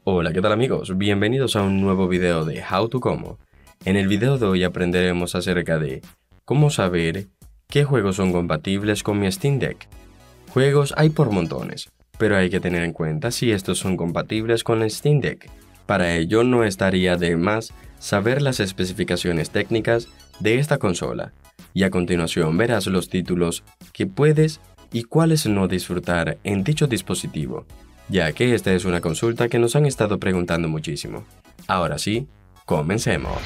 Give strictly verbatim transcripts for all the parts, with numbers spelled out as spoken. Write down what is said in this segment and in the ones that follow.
Hola, ¿qué tal amigos? Bienvenidos a un nuevo video de How to Como. En el video de hoy aprenderemos acerca de cómo saber qué juegos son compatibles con mi Steam Deck. Juegos hay por montones, pero hay que tener en cuenta si estos son compatibles con el Steam Deck. Para ello no estaría de más saber las especificaciones técnicas de esta consola, y a continuación verás los títulos que puedes y cuáles no disfrutar en dicho dispositivo, ya que esta es una consulta que nos han estado preguntando muchísimo. Ahora sí, comencemos.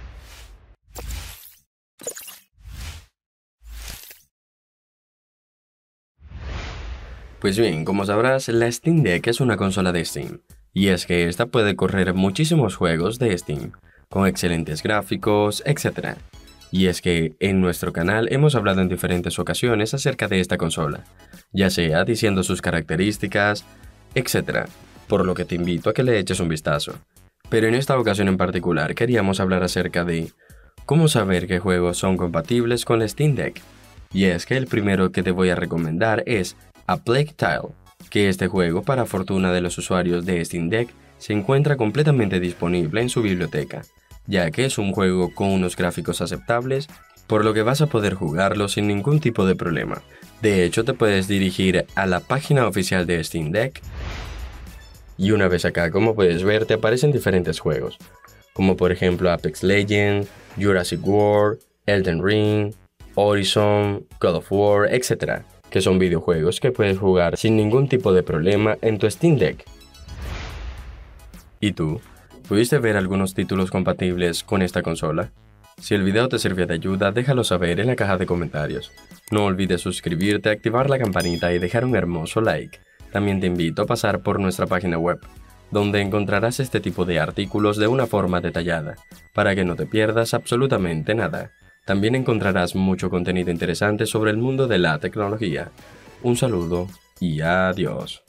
Pues bien, como sabrás, la Steam Deck es una consola de Steam, y es que esta puede correr muchísimos juegos de Steam, con excelentes gráficos, etcétera. Y es que en nuestro canal hemos hablado en diferentes ocasiones acerca de esta consola, ya sea diciendo sus características, etcétera, por lo que te invito a que le eches un vistazo. Pero en esta ocasión en particular queríamos hablar acerca de cómo saber qué juegos son compatibles con la Steam Deck. Y es que el primero que te voy a recomendar es A Plague Tale, que este juego, para fortuna de los usuarios de Steam Deck, se encuentra completamente disponible en su biblioteca, ya que es un juego con unos gráficos aceptables, por lo que vas a poder jugarlo sin ningún tipo de problema. De hecho, te puedes dirigir a la página oficial de Steam Deck, y una vez acá, como puedes ver, te aparecen diferentes juegos, como por ejemplo Apex Legends, Jurassic World, Elden Ring, Horizon, God of War, etcétera, que son videojuegos que puedes jugar sin ningún tipo de problema en tu Steam Deck. ¿Y tú? ¿Pudiste ver algunos títulos compatibles con esta consola? Si el video te sirvió de ayuda, déjalo saber en la caja de comentarios. No olvides suscribirte, activar la campanita y dejar un hermoso like. También te invito a pasar por nuestra página web, donde encontrarás este tipo de artículos de una forma detallada, para que no te pierdas absolutamente nada. También encontrarás mucho contenido interesante sobre el mundo de la tecnología. Un saludo y adiós.